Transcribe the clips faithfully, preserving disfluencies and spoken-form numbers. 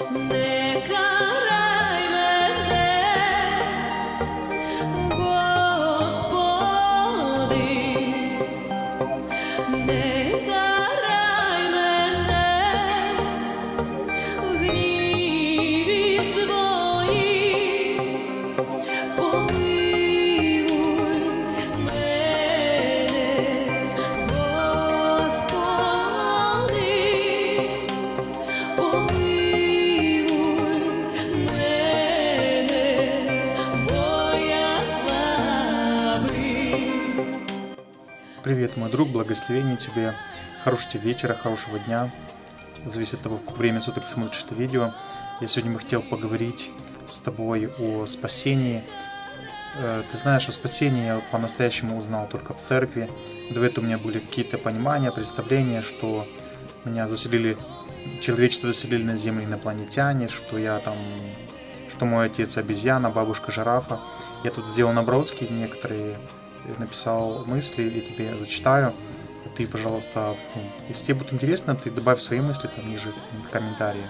Привет, мой друг, благословение тебе, хорошего тебе вечера, хорошего дня, зависит от того, в какое время суток ты смотришь это видео. Я сегодня бы хотел поговорить с тобой о спасении. Ты знаешь, о спасении я по-настоящему узнал только в церкви. До этого у меня были какие-то понимания, представления, что меня заселили, человечество заселили на землю инопланетяне, что я там, что мой отец обезьяна, бабушка жирафа. Я тут сделал наброски некоторые, написал мысли, я тебе зачитаю. Ты, пожалуйста, ну, если тебе будет интересно, ты добавь свои мысли там ниже в комментарии.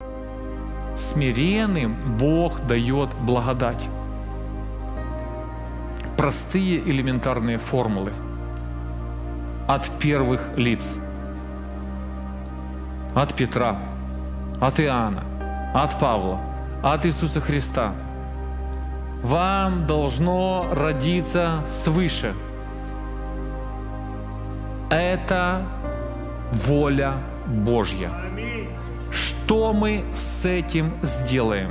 Смиренным Бог дает благодать. Простые элементарные формулы от первых лиц. От Петра, от Иоанна, от Павла, от Иисуса Христа. Вам должно родиться свыше. Это воля Божья. Что мы с этим сделаем?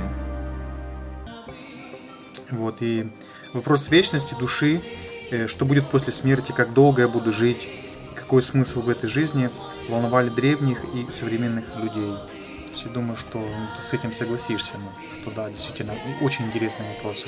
Вот, и вопрос вечности души, что будет после смерти, как долго я буду жить, какой смысл в этой жизни, волновали древних и современных людей. То есть я думаю, что ну, ты с этим согласишься, ну, что да, действительно, очень интересные вопросы.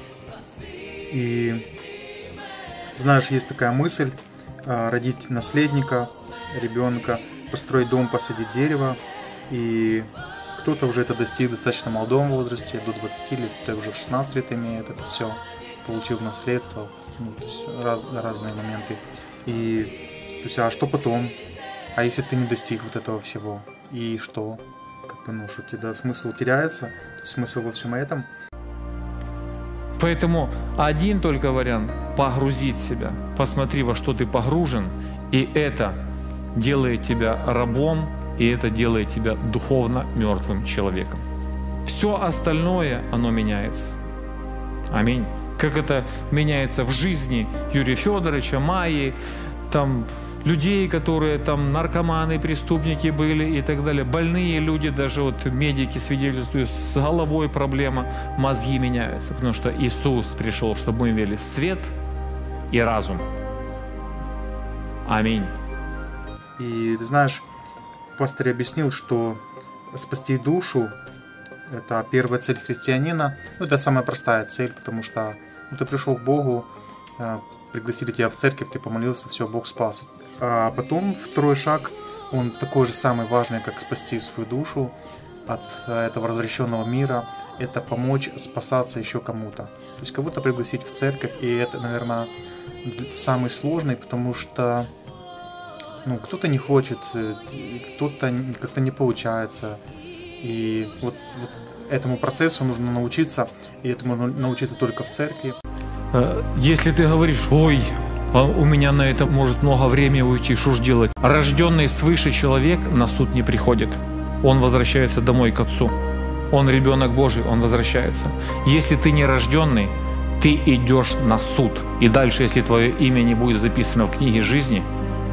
И знаешь, есть такая мысль, родить наследника, ребенка, построить дом, посадить дерево. И кто-то уже это достиг в достаточно молодом возрасте, до двадцати лет, кто-то уже в шестнадцать лет имеет это все, получил наследство, ну, то есть раз, разные моменты. И то есть, а что потом? А если ты не достиг вот этого всего? И что? Как бы, ну, что тогда смысл теряется? То есть, смысл во всем этом? Поэтому один только вариант – погрузить себя. Посмотри, во что ты погружен, и это делает тебя рабом, и это делает тебя духовно мертвым человеком. Все остальное, оно меняется. Аминь. Как это меняется в жизни Юрия Федоровича, Майи, там, людей, которые там наркоманы, преступники были и так далее. Больные люди, даже вот медики свидетельствуют, с головой проблема, мозги меняются. Потому что Иисус пришел, чтобы мы имели свет и разум. Аминь. И ты знаешь, пастор объяснил, что спасти душу – это первая цель христианина. Ну, это самая простая цель, потому что ну, ты пришел к Богу, пригласили тебя в церковь, ты помолился, все, Бог спас. А потом второй шаг, он такой же самый важный, как спасти свою душу от этого развращенного мира, это помочь спасаться еще кому-то. То есть кого-то пригласить в церковь, и это, наверное, самый сложный, потому что ну, кто-то не хочет, кто-то как-то не получается. И вот, вот этому процессу нужно научиться, и этому научиться только в церкви. Если ты говоришь, ой, у меня на это может много времени уйти, что ж делать? Рожденный свыше человек на суд не приходит. Он возвращается домой к Отцу. Он ребенок Божий, он возвращается. Если ты не рожденный, ты идешь на суд. И дальше, если твое имя не будет записано в книге жизни,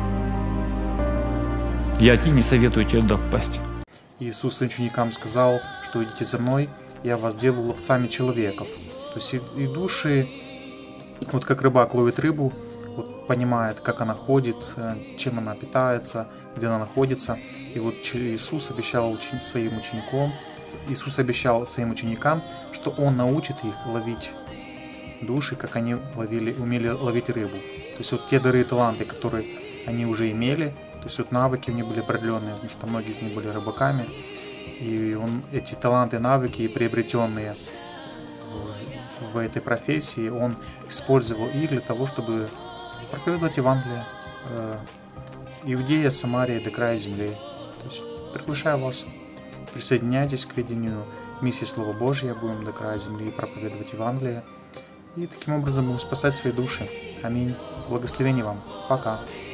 я не советую тебе туда попасть. Иисус своим ученикам сказал, что идите за мной, я вас сделаю ловцами человеков. То есть и души, вот как рыбак ловит рыбу, вот понимает, как она ходит, чем она питается, где она находится. И вот Иисус обещал учени- своим ученикам, Иисус обещал своим ученикам, что Он научит их ловить души, как они ловили, умели ловить рыбу. То есть вот те дары и таланты, которые они уже имели, то есть вот навыки у них были определенные, потому что многие из них были рыбаками. И он, эти таланты и навыки, приобретенные в, в этой профессии, он использовал их для того, чтобы проповедовать Евангелие. Иудея, Самария, до края земли. То есть приглашаю вас присоединяйтесь к ведению миссии Слова Божьего, будем до края земли проповедовать Евангелие. И таким образом будем спасать свои души. Аминь. Благословений вам. Пока.